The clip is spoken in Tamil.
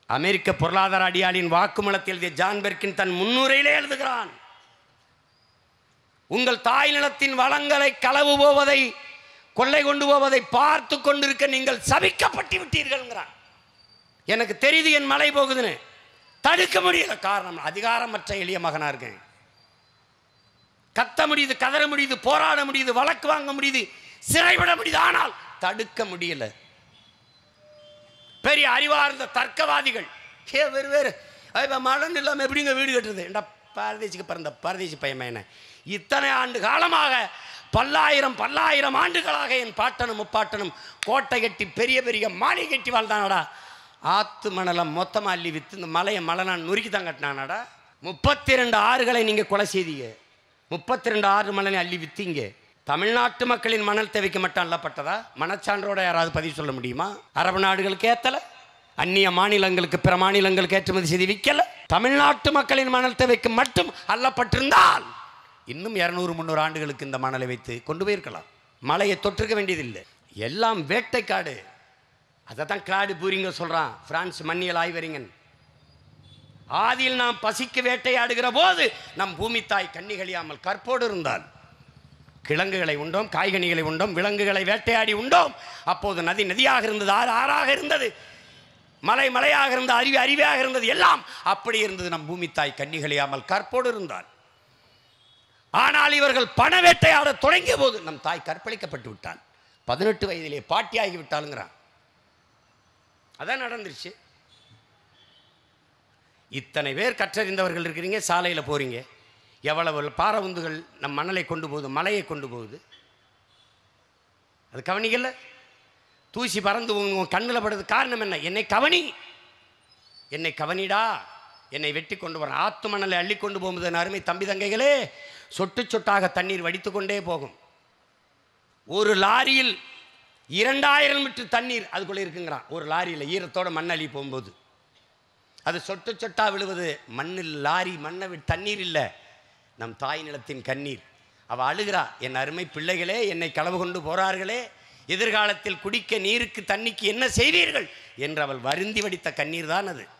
அமெரிக்க பொருளாதார அடியாளின் வாக்குமூலத்தில் எழுதிய ஜான் பெர்கின் தன் முன்னுரையிலே எழுதுகிறான், உங்கள் தாய் நிலத்தின் வளங்களை களவு போவதை, கொள்ளை கொண்டு போவதை பார்த்து கொண்டிருக்க நீங்கள் சபிக்கப்பட்டு விட்டீர்கள்ங்கிறான். எனக்கு தெரியுது என் மலை போகுதுன்னு, தடுக்க முடியல. காரணம், அதிகாரமற்ற எளிய மகனா இருக்கேன். கத்த முடியுது, கதற முடியுது, போராட முடியுது, வழக்கு வாங்க முடியுது, சிறைவிட முடியுது, ஆனால் தடுக்க முடியல. பெரிய அறிவார்ந்த தர்க்கவாதிகள் வேறு வேறு மழை இல்லாமல் எப்படிங்க வீடு கட்டுறது? ஏண்டா பரதேசிக்கு பிறந்த பரதேசி பையன், இத்தனை ஆண்டு காலமாக பல்லாயிரம் ஆண்டுகளாக என் பாட்டனும் முப்பாட்டனும் கோட்டை கட்டி பெரிய பெரிய மாளிகை கட்டி வாழ்ந்தானடா. ஆத்து மணலை மொத்தமாக அள்ளி விற்று இந்த மலையை மலைநான் நுறுக்கி தான் கட்டினானடா. 32 ஆறுகளை நீங்கள் கொலை செய்தீங்க, 32 ஆறு மணலை அள்ளி விற்றீங்க. தமிழ்நாட்டு மக்களின் மணல் தேவைக்கு மட்டும் அள்ளப்பட்டதா? மனச்சான்றோட யாராவது பதிவு சொல்ல முடியுமா? அரபு நாடுகளுக்கு ஏற்றல, அந்நிய மாநிலங்களுக்கு பிற மாநிலங்களுக்கு ஏற்றுமதி செய்து விற்கல. தமிழ்நாட்டு மக்களின் மணல் தேவைக்கு மட்டும் அள்ளப்பட்டிருந்தால் இன்னும் 200-300 ஆண்டுகளுக்கு இந்த மணலை வைத்து கொண்டு போயிருக்கலாம். மலையை தொற்றுக்க வேண்டியதில்லை. எல்லாம் வேட்டைக்காடு. அதை தான் கிளாடு பூரிங்க சொல்கிறான், பிரான்ஸ் மண்ணியல் ஆய்வறிஞன். ஆதியில் நாம் பசிக்கு வேட்டையாடுகிற போது நம் பூமி தாய் கன்னிகளியாமல் கற்போடு இருந்தால் கிழங்குகளை உண்டோம், காய்கனிகளை உண்டோம், விலங்குகளை வேட்டையாடி உண்டோம். அப்போது நதி நதியாக இருந்தது, ஆறு ஆறாக இருந்தது, மலை மலையாக இருந்தது, அருவி அருவியாக இருந்தது, எல்லாம் அப்படி இருந்தது. நம் பூமி தாய் கன்னிகளியாமல் கற்போடு இருந்தார். ஆனால் இவர்கள் பண வேட்டையாட தொடங்கிய போது நம் தாய் கற்பழிக்கப்பட்டு விட்டான். 18 வயதிலே பாட்டியாகி விட்டாளுங்கிறான். அதான் நடந்துருச்சு. இத்தனை பேர் கற்றறிந்தவர்கள் இருக்கிறீங்க, சாலையில் போறீங்க, எவ்வளவு பாரவுந்துகள் நம் மணலை கொண்டு போகுது, மலையை கொண்டு போகுது, அது கவனிக்கல. தூசி பறந்து உன் கண்ணில் படுறது காரணம் என்ன? என்னை கவனி, என்னை கவனிடா, என்னை வெட்டி கொண்டு வர. ஆத்து மணலை அள்ளி கொண்டு போகும்போது அருமை தம்பி தங்கைகளே, சொட்டு சொட்டாக தண்ணீர் வடித்து கொண்டே போகும். ஒரு லாரியில் 2000 லிட்டர் தண்ணீர் அதுக்குள்ளே இருக்குங்கிறான். ஒரு லாரியில் ஈரத்தோட மண் அள்ளி போகும்போது அது சொட்டு சொட்டா விழுவது மண்ணில், லாரி மண்ணை தண்ணீர் இல்லை, நம் தாய் நிலத்தின் கண்ணீர். அவள் அழுகிறா, என் அருமை பிள்ளைகளே, என்னை களவு கொண்டு போறார்களே, எதிர்காலத்தில் குடிக்க நீருக்கு தண்ணிக்கு என்ன செய்வீர்கள் என்று அவள் வருந்தி வடித்த கண்ணீர் தான் அது.